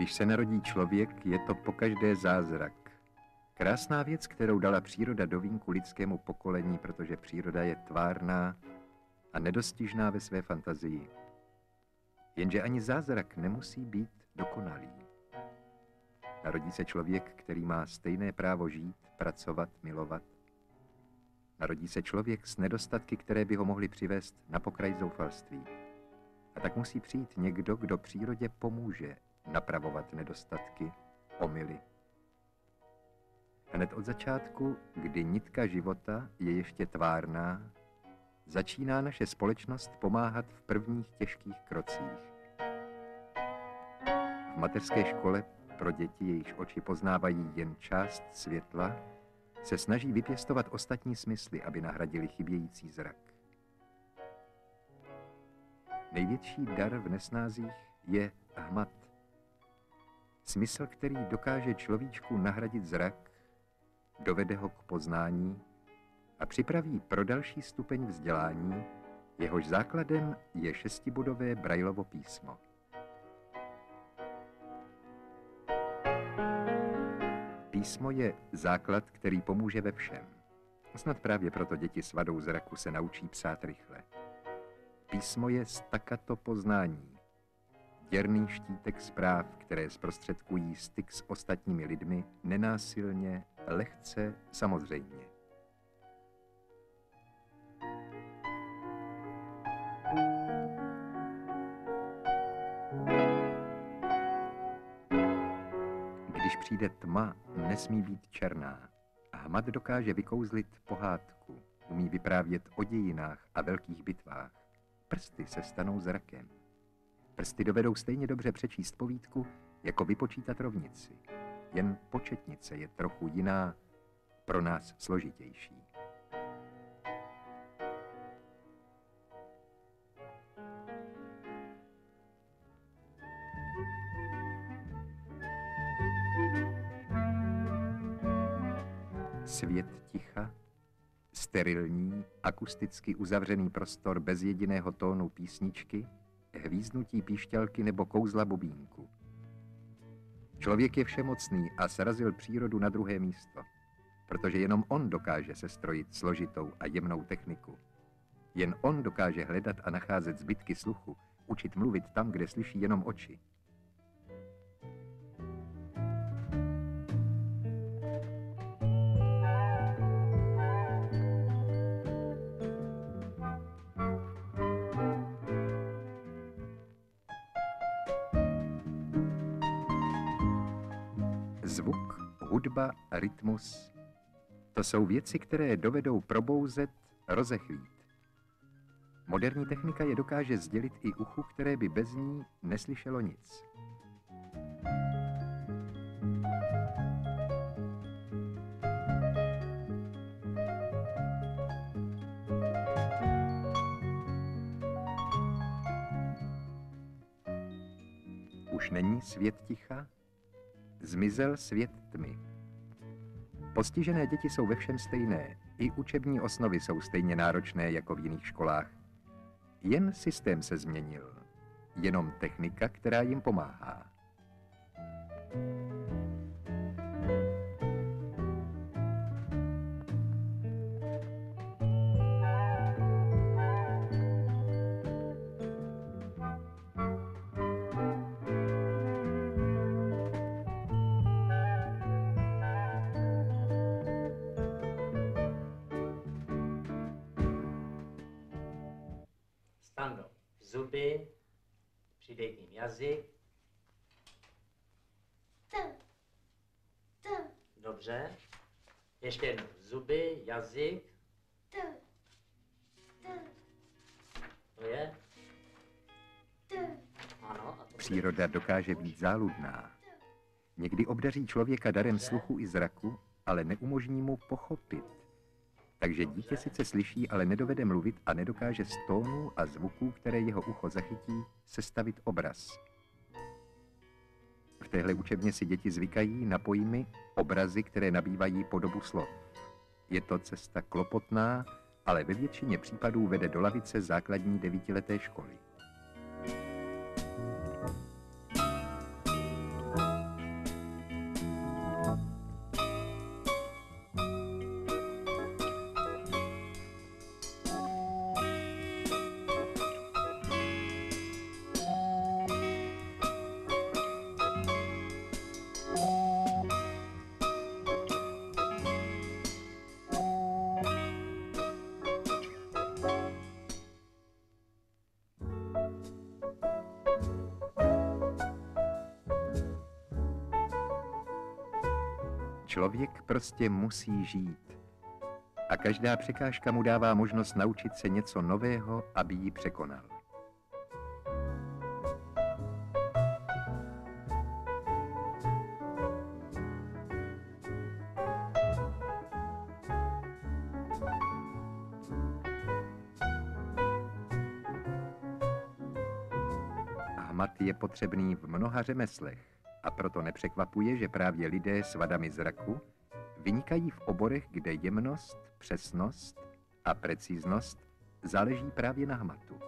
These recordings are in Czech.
Když se narodí člověk, je to pokaždé zázrak. Krásná věc, kterou dala příroda do vínku lidskému pokolení, protože příroda je tvárná a nedostižná ve své fantazii. Jenže ani zázrak nemusí být dokonalý. Narodí se člověk, který má stejné právo žít, pracovat, milovat. Narodí se člověk s nedostatky, které by ho mohly přivést na pokraj zoufalství. A tak musí přijít někdo, kdo přírodě pomůže napravovat nedostatky, omyly. Hned od začátku, kdy nitka života je ještě tvárná, začíná naše společnost pomáhat v prvních těžkých krocích. V mateřské škole pro děti, jejichž oči poznávají jen část světla, se snaží vypěstovat ostatní smysly, aby nahradili chybějící zrak. Největší dar v nesnázích je hmat. Smysl, který dokáže človíčku nahradit zrak, dovede ho k poznání a připraví pro další stupeň vzdělání, jehož základem je šestibodové Braillovo písmo. Písmo je základ, který pomůže ve všem. Snad právě proto děti s vadou zraku se naučí psát rychle. Písmo je staccato poznání, děrný štítek zpráv, které zprostředkují styk s ostatními lidmi nenásilně, lehce, samozřejmě. Když přijde tma, nesmí být černá. Hmat dokáže vykouzlit pohádku, umí vyprávět o dějinách a velkých bitvách. Prsty se stanou zrakem. Prsty dovedou stejně dobře přečíst povídku, jako vypočítat rovnici. Jen početnice je trochu jiná, pro nás složitější. Svět ticha, sterilní, akusticky uzavřený prostor bez jediného tónu písničky, hvízdnutí píšťalky nebo kouzla bubínku. Člověk je všemocný a srazil přírodu na druhé místo, protože jenom on dokáže sestrojit složitou a jemnou techniku. Jen on dokáže hledat a nacházet zbytky sluchu, učit mluvit tam, kde slyší jenom oči. Zvuk, hudba, rytmus, to jsou věci, které dovedou probouzet, rozechvít. Moderní technika je dokáže sdělit i uchu, které by bez ní neslyšelo nic. Už není svět ticha? Zmizel svět tmy. Postižené děti jsou ve všem stejné, i učební osnovy jsou stejně náročné jako v jiných školách. Jen systém se změnil, jenom technika, která jim pomáhá. Stando, zuby, přidej k ním jazyk. Dobře. Ještě jednou, zuby, jazyk. To je? Ano. A to Příroda dokáže být záludná. Někdy obdaří člověka darem sluchu i zraku, ale neumožní mu pochopit. Takže dítě sice slyší, ale nedovede mluvit a nedokáže z tónů a zvuků, které jeho ucho zachytí, sestavit obraz. V téhle učebně si děti zvykají na pojmy, obrazy, které nabývají podobu slov. Je to cesta klopotná, ale ve většině případů vede do lavice základní 9leté školy. Člověk prostě musí žít. A každá překážka mu dává možnost naučit se něco nového, aby ji překonal. Hmat je potřebný v mnoha řemeslech a proto nepřekvapuje, že právě lidé s vadami zraku vynikají v oborech, kde jemnost, přesnost a preciznost záleží právě na hmatu.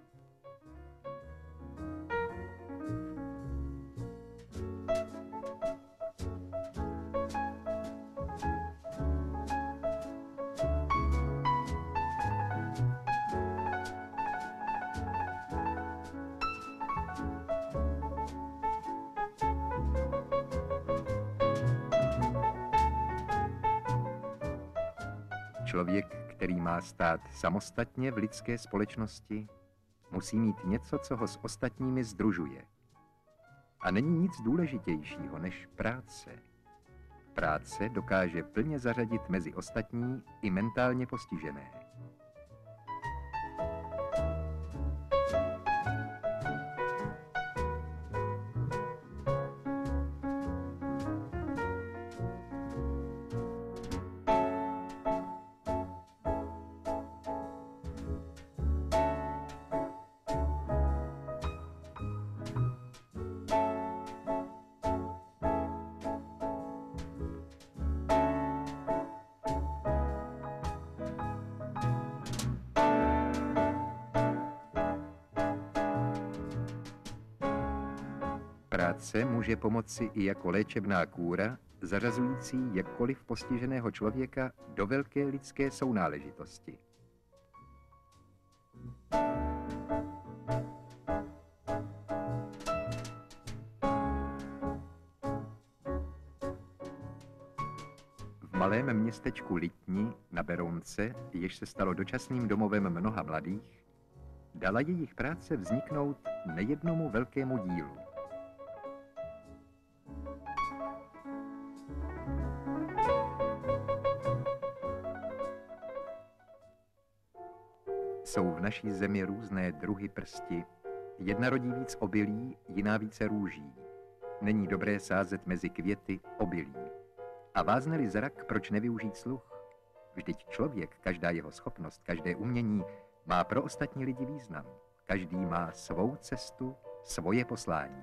Člověk, který má stát samostatně v lidské společnosti, musí mít něco, co ho s ostatními sdružuje. A není nic důležitějšího než práce. Práce dokáže plně zařadit mezi ostatní i mentálně postižené. Práce může pomoci i jako léčebná kúra, zařazující jakkoliv postiženého člověka do velké lidské sounáležitosti. V malém městečku Litni na Berounce, jež se stalo dočasným domovem mnoha mladých, dala jejich práce vzniknout nejednomu velkému dílu. Jsou v naší zemi různé druhy prsti. Jedna rodí víc obilí, jiná více růží. Není dobré sázet mezi květy obilí. A vázne-li zrak, proč nevyužít sluch? Vždyť člověk, každá jeho schopnost, každé umění má pro ostatní lidi význam. Každý má svou cestu, svoje poslání.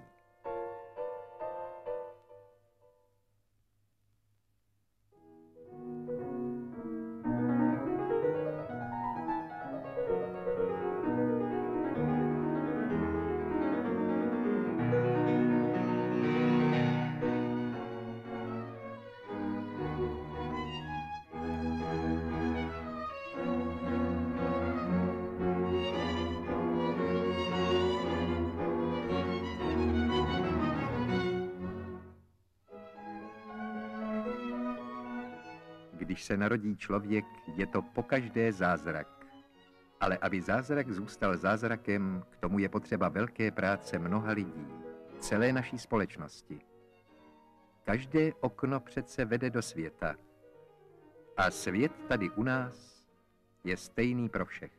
Když se narodí člověk, je to pokaždé zázrak. Ale aby zázrak zůstal zázrakem, k tomu je potřeba velké práce mnoha lidí, celé naší společnosti. Každé okno přece vede do světa. A svět tady u nás je stejný pro všechny.